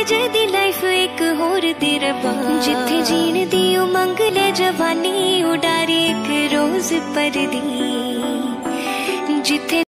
college दी life एक होर दी रबा, जिथे जीण दी उमंग ले जवानी उडारी एक रोज पर दी, जिथे